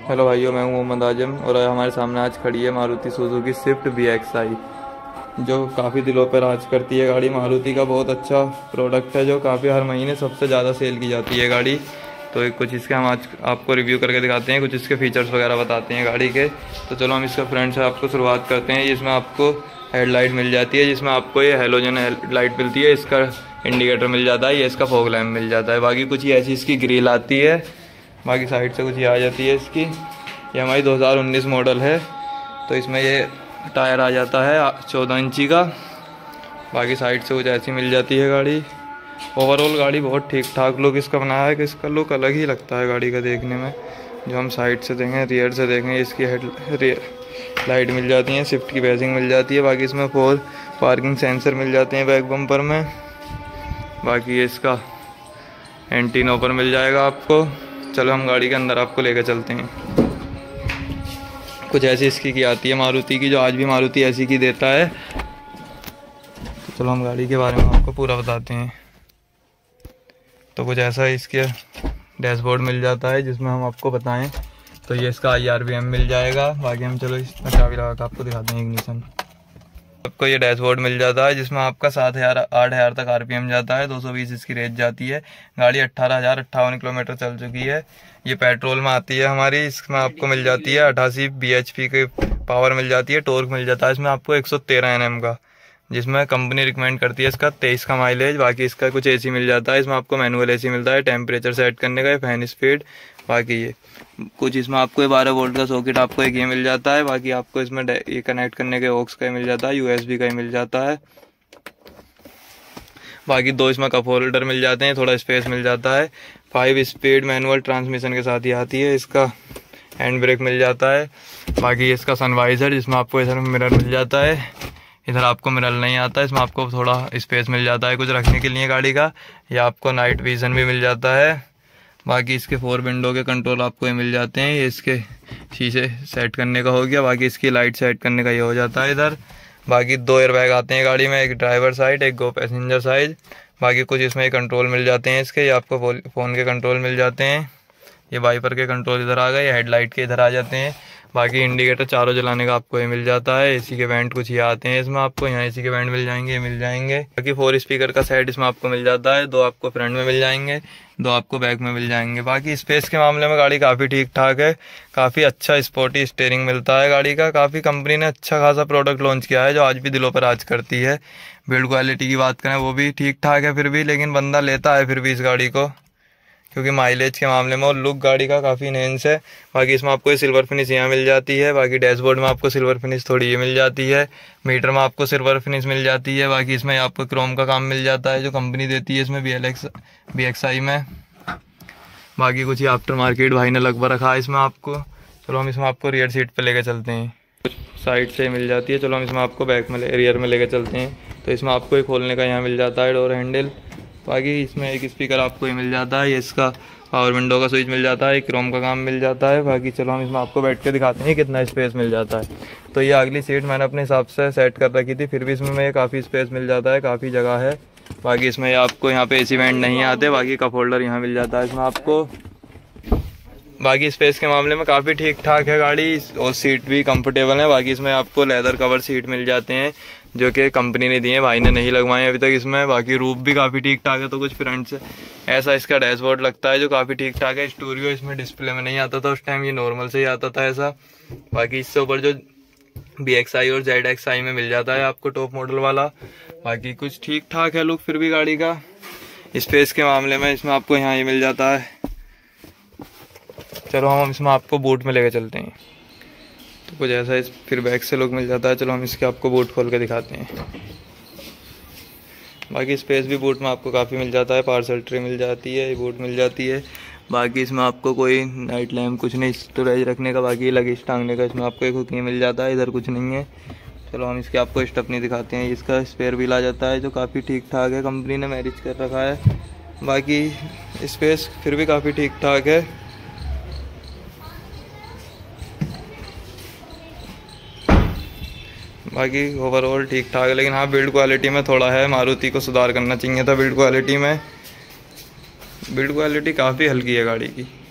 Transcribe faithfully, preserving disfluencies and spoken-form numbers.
Hello भाइयों, मैं हूं मोहम्मद आजम और हमारे सामने आज खड़ी है Maruti Suzuki Swift V X I, जो काफ़ी दिलों पर राज करती है। गाड़ी मारुति का बहुत अच्छा प्रोडक्ट है, जो काफ़ी हर महीने सबसे ज़्यादा सेल की जाती है गाड़ी। तो एक कुछ इसके हम आज आपको रिव्यू करके दिखाते हैं, कुछ इसके फीचर्स वगैरह बताते हैं गाड़ी के। तो चलो हम इसका फ्रंट से आपको शुरुआत करते हैं। इसमें आपको हेडलाइट मिल जाती है, जिसमें आपको ये हेलोजन लाइट मिलती है। इसका इंडिकेटर मिल जाता है, ये इसका फॉग लैम्प मिल जाता है। बाकी कुछ ऐसी इसकी ग्रिल आती है, बाकी साइड से कुछ ये आ जाती है इसकी। ये हमारी दो हज़ार उन्नीस मॉडल है, तो इसमें ये टायर आ जाता है चौदह इंची का। बाकी साइड से कुछ ऐसी मिल जाती है गाड़ी। ओवरऑल गाड़ी बहुत ठीक ठाक लुक इसका बनाया है कि इसका लुक अलग ही लगता है गाड़ी का देखने में। जो हम साइड से देखें, रियर से देखें, इसकी हेड रियर लाइट मिल जाती है, शिफ्ट की बैजिंग मिल जाती है। बाकी इसमें फोर पार्किंग सेंसर मिल जाते हैं बैक बम्पर में। बाकी इसका एंटीना ऊपर मिल जाएगा आपको। चलो हम गाड़ी के अंदर आपको लेकर चलते हैं। कुछ ऐसी इसकी की आती है मारुति की, जो आज भी मारुति ऐसी की देता है। तो चलो हम गाड़ी के बारे में आपको पूरा बताते हैं। तो कुछ ऐसा इसके डैशबोर्ड मिल जाता है, जिसमें हम आपको बताएं तो ये इसका आई आर वी एम मिल जाएगा। बाकी हम चलो इसमें चाबी लगा कर आपको दिखाते हैं इग्निशन। आपको ये डैशबोर्ड मिल जाता है, जिसमें आपका सात हज़ार आठ हज़ार तक आरपीएम जाता है। दो सौ बीस इसकी रेंज जाती है। गाड़ी अट्ठारह हज़ार अट्ठावन किलोमीटर चल चुकी है। ये पेट्रोल में आती है हमारी। इसमें आपको मिल जाती है अट्ठासी बी एच पी की पावर मिल जाती है। टॉर्क मिल जाता है इसमें आपको एक सौ तेरह एन एम का, जिसमें कंपनी रिकमेंड करती है इसका तेईस का माइलेज। बाकी इसका कुछ एसी मिल जाता है, इसमें आपको मैनुअल एसी मिलता है, टेम्परेचर सेट करने का, फैन स्पीड। बाकी ये कुछ इसमें आपको बारह वोल्ट का सॉकेट आपको एक ये मिल जाता है। बाकी आपको इसमें ये कनेक्ट करने के ऑक्स का ही मिल जाता है, यूएसबी का ही मिल जाता है। बाकी दो इसमें कप होल्डर मिल जाते हैं, थोड़ा स्पेस मिल जाता है। फाइव स्पीड मैनुअल ट्रांसमिशन के साथ ही आती है। इसका हैंड ब्रेक मिल जाता है। बाकी इसका सनवाइजर, जिसमें आपको इधर मिरर मिल जाता है। इधर आपको मिरर नहीं आता है, इसमें आपको थोड़ा स्पेस मिल जाता है कुछ रखने के लिए गाड़ी का। या आपको नाइट विजन भी मिल जाता है। बाकी इसके फोर विंडो के कंट्रोल आपको ये मिल जाते हैं। ये इसके शीशे सेट करने का हो गया। बाकी इसकी लाइट सेट करने का ये हो जाता है इधर। बाकी दो एयरबैग आते हैं गाड़ी में, एक ड्राइवर साइड, एक गो पैसेंजर साइड। बाकी कुछ इसमें कंट्रोल मिल जाते हैं इसके। ये आपको फ़ोन के कंट्रोल मिल जाते हैं। ये वाइपर के कंट्रोल इधर आ गए, हेडलाइट के इधर आ जाते हैं। बाकी इंडिकेटर चारों जलाने का आपको ये मिल जाता है। एसी के वेंट कुछ ये आते हैं इसमें आपको, यहाँ एसी के वेंट मिल जाएंगे, ये मिल जाएंगे। बाकी फोर स्पीकर का सेट इसमें आपको मिल जाता है। दो आपको फ्रंट में मिल जाएंगे, दो आपको बैक में मिल जाएंगे। बाकी स्पेस के मामले में गाड़ी काफ़ी ठीक ठाक है। काफ़ी अच्छा स्पोर्टी स्टीयरिंग मिलता है गाड़ी का। काफ़ी कंपनी ने अच्छा खासा प्रोडक्ट लॉन्च किया है, जो आज भी दिलों पर राज करती है। बिल्ड क्वालिटी की बात करें, वो भी ठीक ठाक है फिर भी, लेकिन बंदा लेता है फिर भी इस गाड़ी को, क्योंकि माइलेज के मामले में और लुक गाड़ी का काफ़ी इनहेंस है। बाकी इसमें आपको ये सिल्वर फिनिश यहाँ मिल जाती है। बाकी डैशबोर्ड में आपको सिल्वर फिनिश थोड़ी ये मिल जाती है। मीटर में आपको सिल्वर फिनिश मिल जाती है। बाकी इसमें आपको क्रोम का काम मिल जाता है, जो कंपनी देती है इसमें B L X B X I में। बाकी कुछ ही आफ्टर मार्केट भाई ने लगभग रखा है इसमें आपको। चलो हम इसमें आपको रियर सीट पर लेकर चलते हैं। कुछ साइड से मिल जाती है। चलो हम इसमें आपको बैक में रियर में लेकर चलते हैं। तो इसमें आपको एक खोलने का यहाँ मिल जाता है डोर हैंडल। बाकी इसमें एक स्पीकर आपको ये मिल जाता है। ये इसका पावर विंडो का स्विच मिल जाता है, क्रोम का काम मिल जाता है। बाकी चलो हम इसमें आपको बैठ के दिखाते हैं कितना स्पेस मिल जाता है। तो ये अगली सीट मैंने अपने हिसाब से सेट कर रखी थी, फिर भी इसमें मैं काफ़ी स्पेस मिल जाता है, काफ़ी जगह है। बाकी इसमें आपको यहाँ पे एसी वेंट नहीं आते। बाकी कप होल्डर यहाँ मिल जाता है इसमें आपको। बाकी स्पेस के मामले में काफ़ी ठीक ठाक है गाड़ी, और सीट भी कंफर्टेबल है। बाकी इसमें आपको लेदर कवर सीट मिल जाते हैं, जो कि कंपनी ने दिए हैं, भाई ने नहीं लगवाए अभी तक इसमें। बाकी रूफ भी काफ़ी ठीक ठाक है। तो कुछ फ्रंट से ऐसा इसका डैशबोर्ड लगता है, जो काफ़ी ठीक ठाक है। स्टूडियो इसमें डिस्प्ले में नहीं आता था उस टाइम, ये नॉर्मल से ही आता था ऐसा। बाकी इससे ऊपर जो बी एक्स आई और जेड एक्स आई में मिल जाता है आपको टॉप मॉडल वाला। बाकी कुछ ठीक ठाक है लुक फिर भी गाड़ी का। स्पेस के मामले में इसमें आपको यहाँ ये मिल जाता है। चलो हम इसमें आपको बूट में लेकर चलते हैं। तो कुछ ऐसा इस फिर बैक से लुक मिल जाता है। चलो हम इसके आपको बूट खोल के दिखाते हैं। बाकी स्पेस भी बूट में आपको काफ़ी मिल जाता है। पार्सल ट्रे मिल जाती है, बूट मिल जाती है। बाकी इसमें आपको कोई नाइट लैम्प कुछ नहीं स्टोरेज रखने का। बाकी लगेज टांगने का इसमें आपको एक हुक मिल जाता है, इधर कुछ नहीं है। चलो हम इसके आपको स्टेपनी दिखाते हैं। इसका स्पेयर व्हील आ जाता है, जो काफ़ी ठीक ठाक है, कंपनी ने मैरिज कर रखा है। बाकी स्पेस फिर भी काफ़ी ठीक ठाक है। बाकी ओवरऑल ठीक ठाक है, लेकिन हाँ बिल्ड क्वालिटी में थोड़ा है, मारुति को सुधार करना चाहिए था बिल्ड क्वालिटी में। बिल्ड क्वालिटी काफ़ी हल्की है गाड़ी की।